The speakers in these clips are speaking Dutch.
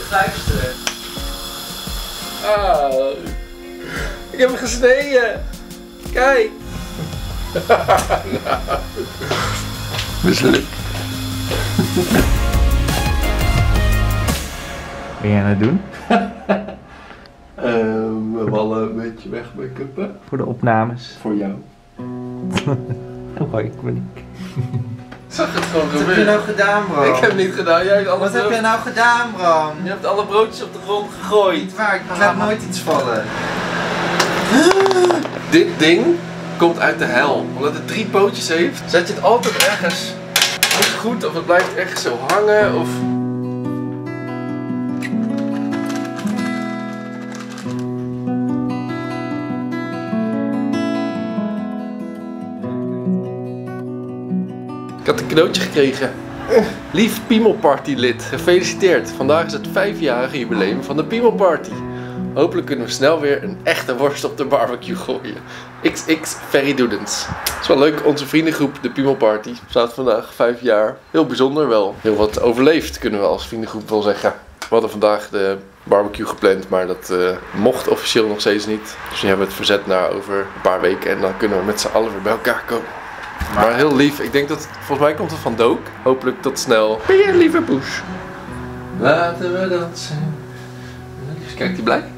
luisteren. Oh, ik heb hem gesneden. Kijk. Mislukt. Wat ben jij aan het doen? We wallen een beetje weg make-uppen. Voor de opnames. Voor jou. Hoi, Monique. Zag het gewoon Wat heb je nou gedaan, Bram? Ik heb het niet gedaan. Jij hebt alle Wat heb jij nou gedaan, Bram? Je hebt alle broodjes op de grond gegooid. Niet waar, ik laat nooit iets vallen. Dit ding komt uit de hel. Omdat het 3 pootjes heeft, zet je het altijd ergens niet goed of het blijft ergens zo hangen of... Ik had een cadeautje gekregen. Lief Piemelparty lid, gefeliciteerd. Vandaag is het 5-jarige jubileum van de Piemelparty. Hopelijk kunnen we snel weer een echte worst op de barbecue gooien. XX Ferry Doedens. Het is wel leuk, onze vriendengroep, de Piemelparty, staat vandaag 5 jaar. Heel bijzonder wel. Heel wat overleefd, kunnen we als vriendengroep wel zeggen. We hadden vandaag de barbecue gepland, maar dat mocht officieel nog steeds niet. Dus we hebben het verzet naar over een paar weken en dan kunnen we met z'n allen weer bij elkaar komen. Maar heel lief, ik denk dat, volgens mij komt het van Dook. Hopelijk tot snel. Ben je een lieve poes? Laten we dansen. Kijk, die blij?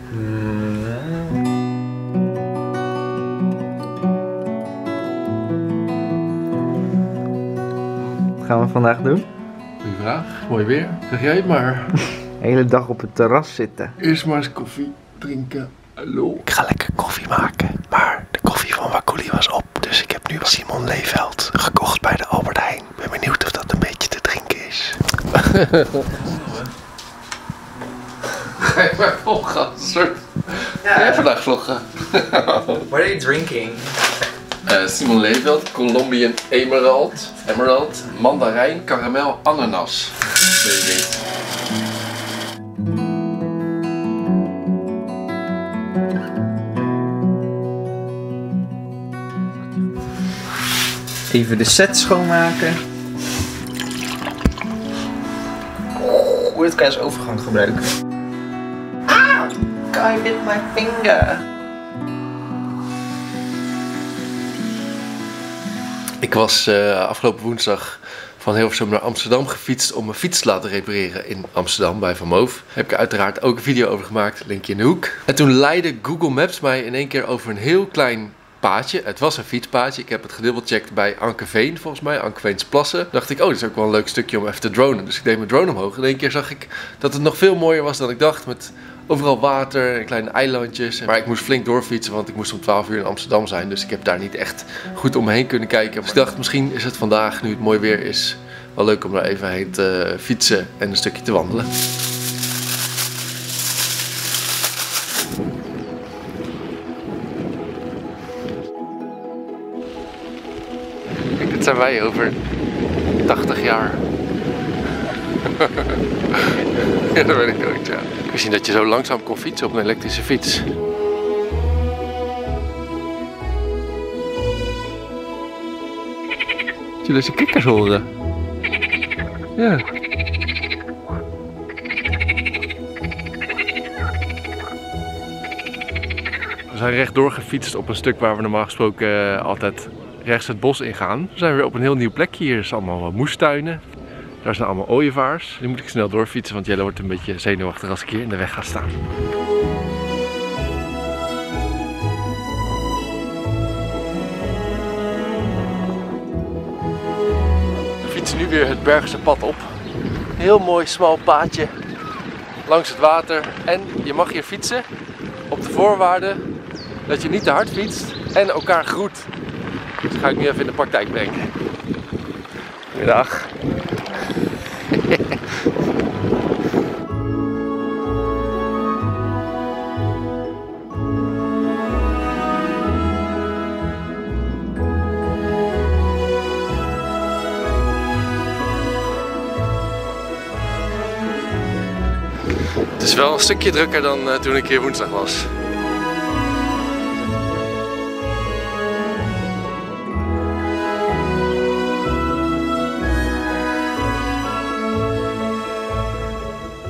Wat gaan we vandaag doen? Goeie vraag, mooi weer. Zeg jij het maar. De hele dag op het terras zitten. Eerst maar eens koffie drinken. Hallo. Ik ga lekker koffie maken. Maar de koffie van Wakuli was op. Dus ik heb nu Simon Leefeld gekocht bij de Albert Heijn. Ik ben benieuwd of dat een beetje te drinken is. Ga je maar vloggen? Ga jij vandaag vloggen? What are you drinking? Simon Leefeld, Colombian Emerald, mandarijn, karamel, ananas. Weet ik niet. Even de set schoonmaken. Hoe dit kan je als overgang gebruiken. Ah! I bit my finger. Ik was afgelopen woensdag van Hilversum naar Amsterdam gefietst om mijn fiets te laten repareren in Amsterdam bij Van Moof. Heb ik uiteraard ook een video over gemaakt, linkje in de hoek. En toen leidde Google Maps mij in één keer over een heel klein paadje. Het was een fietspaadje. Ik heb het gedubbelcheckt bij Ankeveen, volgens mij, Ankeveens Plassen. Dacht ik, oh, dat is ook wel een leuk stukje om even te dronen. Dus ik deed mijn drone omhoog. En in één keer zag ik dat het nog veel mooier was dan ik dacht. Met overal water en kleine eilandjes. Maar ik moest flink doorfietsen, want ik moest om 12 uur in Amsterdam zijn. Dus ik heb daar niet echt goed om me heen kunnen kijken. Dus ik dacht, misschien is het vandaag, nu het mooi weer is, wel leuk om daar even heen te fietsen en een stukje te wandelen. Kijk, dit zijn wij over 80 jaar. Ja, dat weet ik nooit, ja. Ik wist niet dat je zo langzaam kon fietsen op een elektrische fiets. Zullen we deze kikkers horen? Ja. We zijn rechtdoor gefietst op een stuk waar we normaal gesproken altijd rechts het bos ingaan. We zijn weer op een heel nieuw plekje. Hier is allemaal moestuinen. Daar zijn allemaal ooievaars. Nu moet ik snel doorfietsen, want Jelle wordt een beetje zenuwachtig als ik hier in de weg ga staan. We fietsen nu weer het Bergse pad op. Een heel mooi smal paadje langs het water. En je mag hier fietsen op de voorwaarde dat je niet te hard fietst en elkaar groet. Dus dat ga ik nu even in de praktijk brengen. Goedendag. Het is wel een stukje drukker dan toen ik hier woensdag was.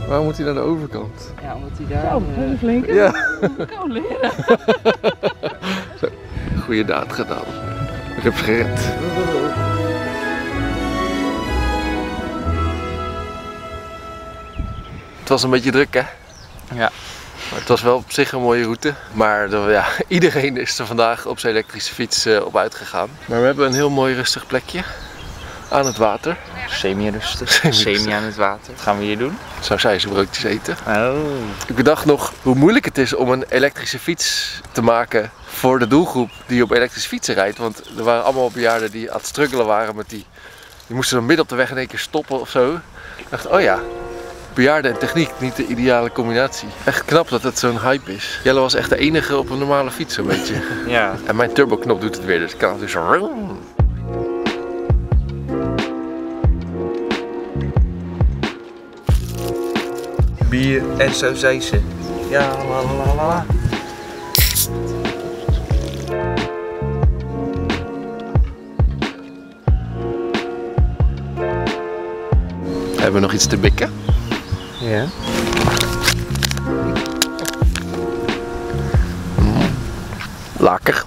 Waarom moet hij naar de overkant? Ja, omdat hij daar... flink. Ja. Kan leren. Zo, goeie daad gedaan. Ik heb ze gered. Het was een beetje druk, hè? Ja. Maar het was wel op zich een mooie route. Maar ja, iedereen is er vandaag op zijn elektrische fiets op uitgegaan. Maar we hebben een heel mooi rustig plekje aan het water. Semi-rustig. Semi aan het water. Wat gaan we hier doen? Zou zij zijn broodjes eten. Oh. Ik bedacht nog hoe moeilijk het is om een elektrische fiets te maken voor de doelgroep die op elektrische fietsen rijdt. Want er waren allemaal bejaarden die aan het struggelen waren met die moesten dan midden op de weg in één keer stoppen of zo. Ik dacht, oh ja, bejaarden en techniek, niet de ideale combinatie. Echt knap dat het zo'n hype is. Jelle was echt de enige op een normale fiets zo'n beetje. Ja. En mijn turboknop doet het weer, dus ik kan het dus zo... Bier en zo zei ze. Ja, la la la la. Hebben we nog iets te bikken? Ja. Lekker.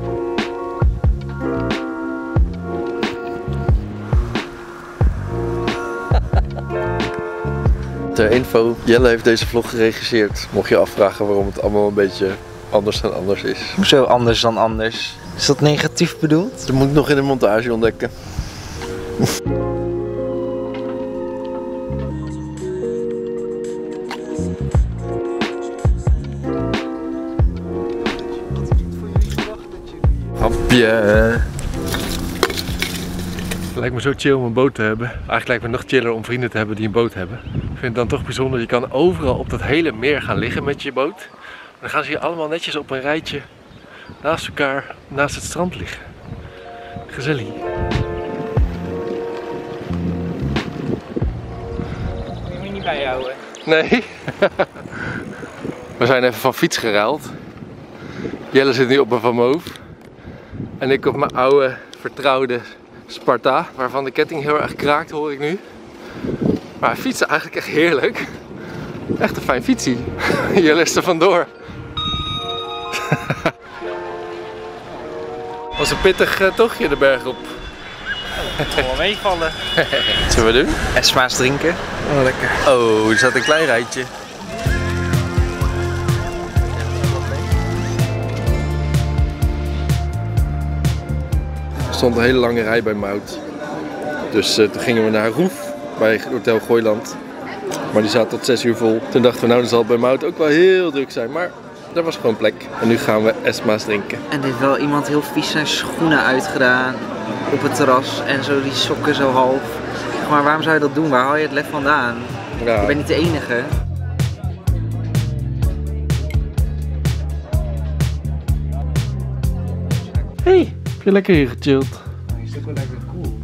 Ter info, Jelle heeft deze vlog geregisseerd. Mocht je afvragen waarom het allemaal een beetje anders dan anders is. Hoezo anders dan anders? Is dat negatief bedoeld? Dat moet ik nog in de montage ontdekken. Hapje. Het lijkt me zo chill om een boot te hebben. Eigenlijk lijkt me nog chiller om vrienden te hebben die een boot hebben. Ik vind het dan toch bijzonder. Je kan overal op dat hele meer gaan liggen met je boot. Dan gaan ze hier allemaal netjes op een rijtje naast elkaar, naast het strand liggen. Gezellig. Ik moet je niet bijhouden. Nee. We zijn even van fiets geruild. Jelle zit nu op mijn Van Moof. En ik op mijn oude, vertrouwde Sparta. Waarvan de ketting heel erg kraakt, hoor ik nu. Maar fietsen eigenlijk echt heerlijk. Echt een fijn fietsie. Jelle is er vandoor. Was een pittig tochtje de berg op. Het zal wel meevallen. Wat zullen we doen? Esma's drinken. Oh, lekker. Oh, er staat een klein rijtje. Er stond een hele lange rij bij Mout. Dus toen gingen we naar Roef bij Hotel Gooiland. Maar die zat tot 6 uur vol. Toen dachten we, nou, dan zal het bij Mout ook wel heel druk zijn. Maar er was gewoon plek. En nu gaan we Esma's drinken. En er heeft wel iemand heel vies zijn schoenen uitgedaan op het terras en zo die sokken zo half. Maar waarom zou je dat doen? Waar haal je het lef vandaan? Ja. Ik ben niet de enige. Hey, heb je lekker hier gechilled? Is ook wel lekker cool.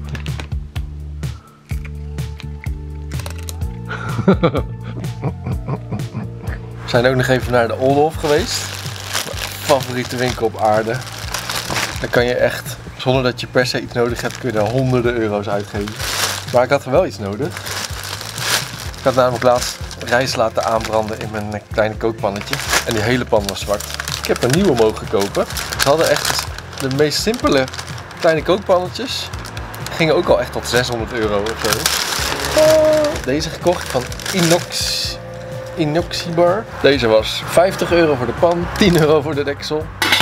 We zijn ook nog even naar de Oldhof geweest. Mijn favoriete winkel op aarde. Dan kan je echt, zonder dat je per se iets nodig hebt, kun je daar honderden euro's uitgeven. Maar ik had er wel iets nodig. Ik had namelijk laatst rijst laten aanbranden in mijn kleine kookpannetje. En die hele pan was zwart. Ik heb een nieuwe mogen kopen. Ze hadden echt de meest simpele kleine kookpannetjes. Gingen ook al echt tot 600 euro of zo. Deze gekocht van Inoxibar. Deze was 50 euro voor de pan, 10 euro voor de deksel.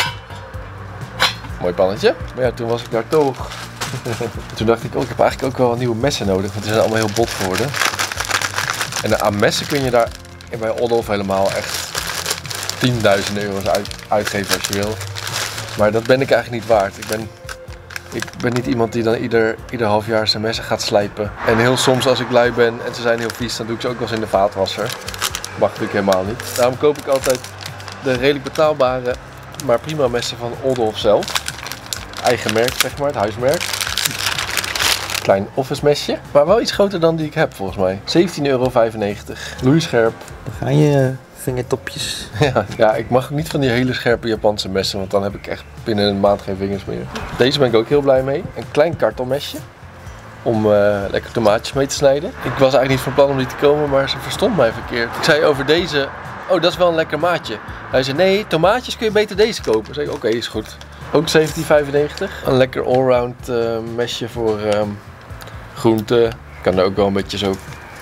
Mooi pannetje. Maar ja, toen was ik daar toch. Toen dacht ik ook, ik heb eigenlijk ook wel wat nieuwe messen nodig. Want die zijn allemaal heel bot geworden. En aan messen kun je daar bij Oldhof helemaal echt 10.000 euro's uitgeven als je wil. Maar dat ben ik eigenlijk niet waard. Ik ben niet iemand die dan ieder half jaar zijn messen gaat slijpen. En heel soms als ik lui ben en ze zijn heel vies, dan doe ik ze ook wel eens in de vaatwasser. Mag natuurlijk helemaal niet. Daarom koop ik altijd de redelijk betaalbare, maar prima messen van Oldhof zelf. Eigen merk, zeg maar, het huismerk. Klein office mesje, maar wel iets groter dan die ik heb volgens mij. 17,95 euro. Loeischerp. Dan gaan je vingertopjes. Ja, ik mag niet van die hele scherpe Japanse messen, want dan heb ik echt binnen een maand geen vingers meer. Deze ben ik ook heel blij mee. Een klein kartelmesje. om lekker tomaatjes mee te snijden. Ik was eigenlijk niet van plan om die te komen, maar ze verstond mij verkeerd. Ik zei over deze, oh dat is wel een lekker maatje. Hij zei nee, tomaatjes kun je beter deze kopen. Ik zei oké, is goed. Ook 17,95. Een lekker allround mesje voor groenten. Kan er ook wel een beetje zo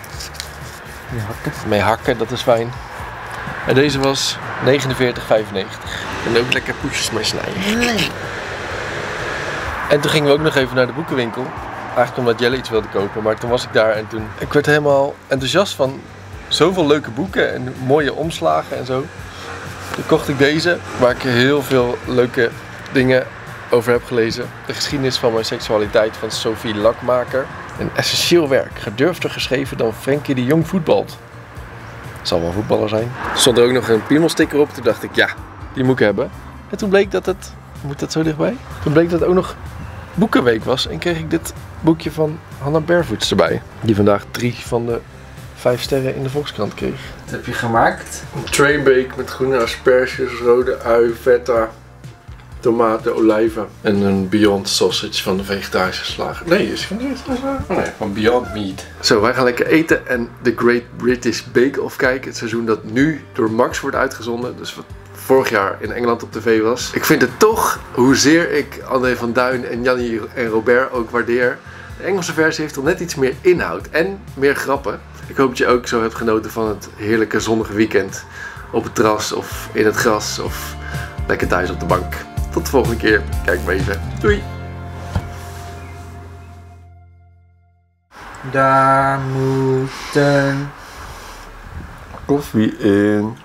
mee hakken, dat is fijn. En deze was 49,95. En ook lekker poesjes mee snijden. En toen gingen we ook nog even naar de boekenwinkel. Eigenlijk omdat Jelle iets wilde kopen, maar toen was ik daar en toen... Ik werd helemaal enthousiast van zoveel leuke boeken en mooie omslagen en zo. Toen kocht ik deze, waar ik heel veel leuke dingen over heb gelezen. De geschiedenis van mijn seksualiteit van Sophie Lakmaker. Een essentieel werk, gedurfder geschreven dan Frenkie de Jong voetbalt. Zal wel een voetballer zijn. Er stond er ook nog een piemelsticker op, toen dacht ik ja, die moet ik hebben. En toen bleek dat het, moet dat zo dichtbij? Toen bleek dat het ook nog Boekenweek was en kreeg ik dit boekje van Hannah Barefoots erbij. Die vandaag 3 van de 5 sterren in de Volkskrant kreeg. Wat heb je gemaakt? Een traybake met groene asperges, rode ui, feta, tomaten, olijven. En een Beyond Sausage van de vegetarische slager. Nee, is van de vegetarische slager? Oh nee, van Beyond Meat. Zo, wij gaan lekker eten en The Great British Bake Off kijken. Het seizoen dat nu door Max wordt uitgezonden. Dus wat vorig jaar in Engeland op tv was. Ik vind het toch, hoezeer ik André van Duin en Jannie en Robert ook waardeer. De Engelse versie heeft toch net iets meer inhoud en meer grappen. Ik hoop dat je ook zo hebt genoten van het heerlijke zonnige weekend. Op het terras of in het gras of lekker thuis op de bank. Tot de volgende keer. Kijk maar even. Doei! Daar moet een Koffie in.